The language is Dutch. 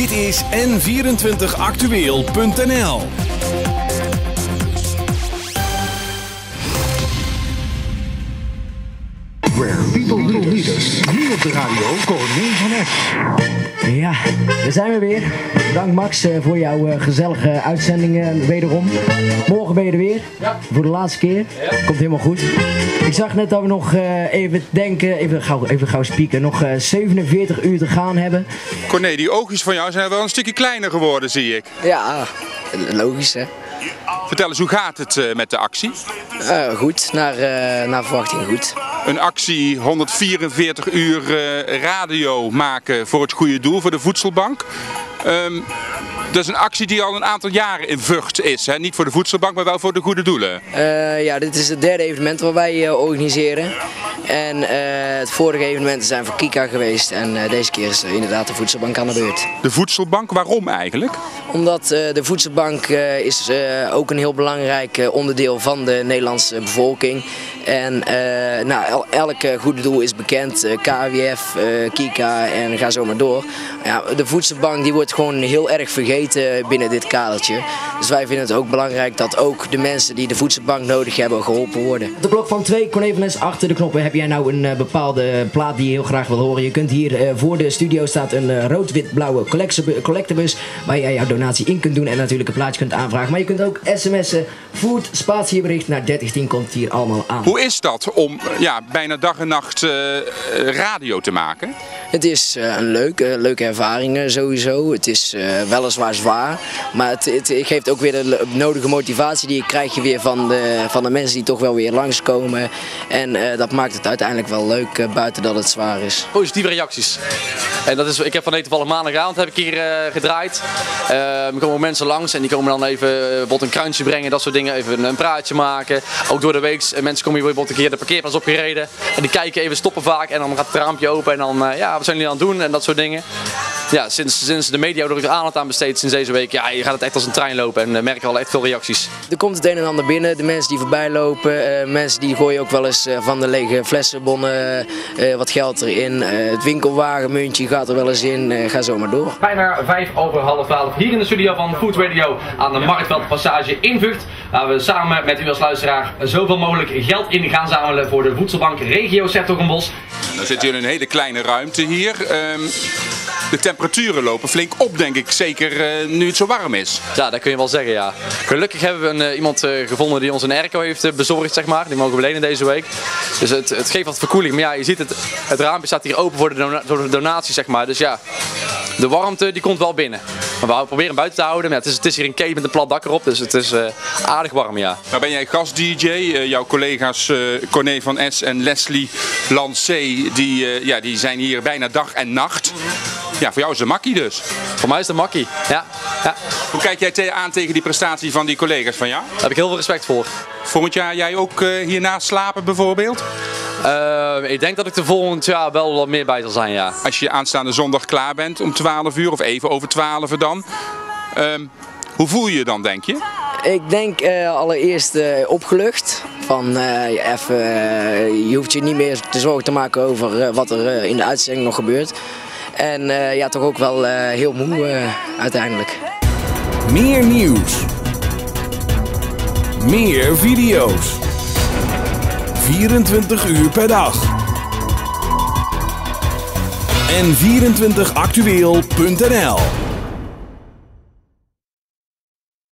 Dit is N24actueel.nl. Where people little leaders. Nu op de radio, Corné van S. Ja, daar zijn we weer. Bedankt Max voor jouw gezellige uitzendingen wederom. Morgen ben je er weer. Ja. Voor de laatste keer. Ja. Komt helemaal goed. Ik zag net dat we nog even gauw spieken, nog 47 uur te gaan hebben. Corné, die oogjes van jou zijn wel een stukje kleiner geworden, zie ik. Ja, logisch hè. Vertel eens, hoe gaat het met de actie? Goed, naar verwachting goed. Een actie 144 uur radio maken voor het goede doel, voor de voedselbank. Dat is een actie die al een aantal jaren in Vught is. Hè? Niet voor de voedselbank, maar wel voor de goede doelen. Ja, dit is het derde evenement wat wij organiseren. En het vorige evenement zijn voor Kika geweest. En deze keer is inderdaad de voedselbank aan de beurt. De voedselbank, waarom eigenlijk? Omdat de voedselbank is ook een heel belangrijk onderdeel van de Nederlandse bevolking. En elk goede doel is bekend. KWF, Kika en ga zo maar door. Ja, de voedselbank die wordt gewoon heel erg vergeten binnen dit kadertje. Dus wij vinden het ook belangrijk dat ook de mensen die de voedselbank nodig hebben geholpen worden. Op de blok van 2, Corné van S, achter de knoppen. Heb jij nou een bepaalde plaat die je heel graag wil horen? Je kunt hier voor de studio staat een rood-wit-blauwe collectebus waar jij jouw donatie in kunt doen en natuurlijk een plaatje kunt aanvragen. Maar je kunt ook sms'en, food, spatiebericht naar 3010 komt hier allemaal aan. Hoe is dat om bijna dag en nacht radio te maken? Het is een leuke ervaring sowieso. Het is weliswaar zwaar, maar het geeft ook weer de nodige motivatie die krijg je weer van de mensen die toch wel weer langskomen. En dat maakt het uiteindelijk wel leuk, buiten dat het zwaar is. Positieve reacties. En dat is, ik heb van toevallig maandagavond heb ik hier gedraaid. Er komen mensen langs en die komen dan even bijvoorbeeld een krantje brengen, dat soort dingen, even een praatje maken. Ook door de week, mensen komen hier bijvoorbeeld een keer de parkeerplaats opgereden en die kijken even, stoppen vaak en dan gaat het raampje open en dan wat zijn jullie aan het doen en dat soort dingen. Ja, sinds de media er aandacht aan besteedt sinds deze week, je gaat het echt als een trein lopen en merken al echt veel reacties. Er komt het een en ander binnen, de mensen die voorbij lopen, mensen die gooien ook wel eens van de lege flessenbonnen wat geld erin. Het winkelwagenmuntje gaat er wel eens in, ga zo maar door. Bijna 11:55 hier in de studio van Food Radio aan de Marktveldpassage in Vught, waar we samen met u als luisteraar zoveel mogelijk geld in gaan zamelen voor de voedselbank regio 's-Hertogenbosch. Dan zitten jullie in een hele kleine ruimte hier. De temperaturen lopen flink op, denk ik, zeker nu het zo warm is. Ja, dat kun je wel zeggen, ja. Gelukkig hebben we iemand gevonden die ons een airco heeft bezorgd, zeg maar. Die mogen we lenen deze week. Dus het geeft wat verkoeling. Maar ja, je ziet het raampje staat hier open voor de donatie, zeg maar. Dus ja, de warmte die komt wel binnen. Maar we proberen hem buiten te houden. Maar ja, het is hier een cave met een plat dak erop, dus het is aardig warm, ja. Nou ben jij gast-dj, jouw collega's Corné van S en Leslie Lancé, die zijn hier bijna dag en nacht. Ja, voor jou is het makkie dus. Voor mij is het makkie, ja. Hoe kijk jij aan tegen die prestatie van die collega's van jou? Daar heb ik heel veel respect voor. Volgend jaar jij ook hiernaast slapen bijvoorbeeld? Ik denk dat ik er volgend jaar wel wat meer bij zal zijn, ja. Als je aanstaande zondag klaar bent om 12 uur of even over 12 dan. Hoe voel je je dan, denk je? Ik denk allereerst opgelucht. Je hoeft je niet meer te zorgen te maken over wat er in de uitzending nog gebeurt. En toch ook wel heel moe uiteindelijk. Meer nieuws. Meer video's. 24 uur per dag. N24actueel.nl